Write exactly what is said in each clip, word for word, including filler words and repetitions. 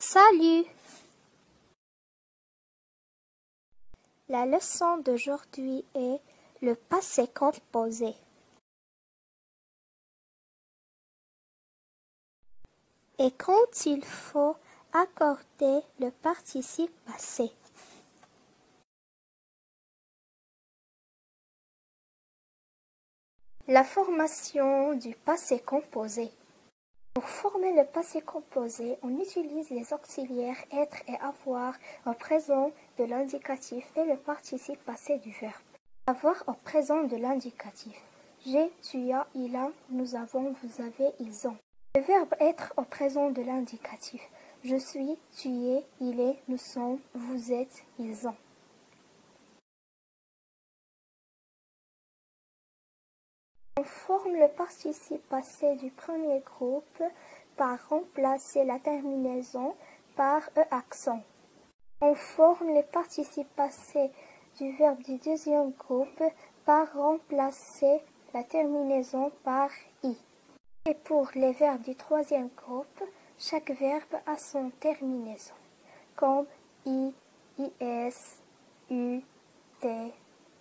Salut! La leçon d'aujourd'hui est le passé composé. Et quand il faut accorder le participe passé. La formation du passé composé. Pour former le passé composé, on utilise les auxiliaires être et avoir au présent de l'indicatif et le participe passé du verbe. Avoir au présent de l'indicatif. J'ai, tu as, il a, nous avons, vous avez, ils ont. Le verbe être au présent de l'indicatif. Je suis, tu es, il est, nous sommes, vous êtes, ils ont. On forme le participe passé du premier groupe par remplacer la terminaison par e accent. On forme le participe passé du verbe du deuxième groupe par remplacer la terminaison par i. Et pour les verbes du troisième groupe, chaque verbe a son terminaison, comme i, is, u, t.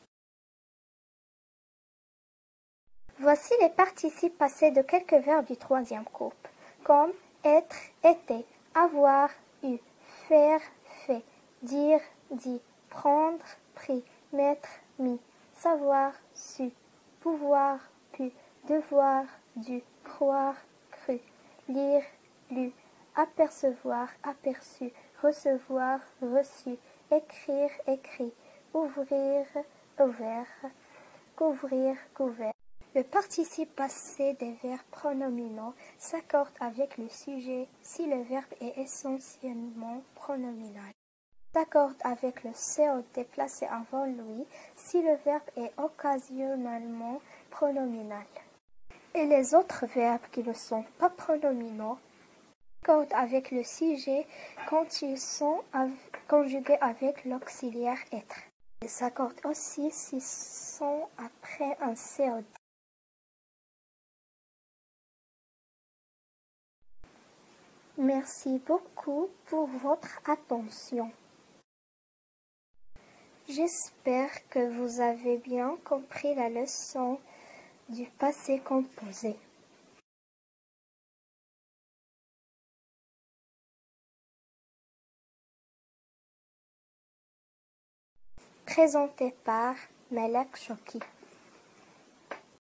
Voici les participes passés de quelques verbes du troisième groupe, comme être, été, avoir, eu, faire, fait, dire, dit, prendre, pris, mettre, mis, savoir, su, pouvoir, pu, devoir, dû, croire, cru, lire, lu, apercevoir, aperçu, recevoir, reçu, écrire, écrit, ouvrir, ouvert, couvrir, couvert. Le participe passé des verbes pronominaux s'accorde avec le sujet si le verbe est essentiellement pronominal. S'accorde avec le C O T placé avant lui si le verbe est occasionnellement pronominal. Et les autres verbes qui ne sont pas pronominaux s'accordent avec le sujet quand ils sont conjugués avec l'auxiliaire être. Ils s'accordent aussi s'ils sont après un C O T. Merci beaucoup pour votre attention. J'espère que vous avez bien compris la leçon du passé composé. Présenté par Melek Choki.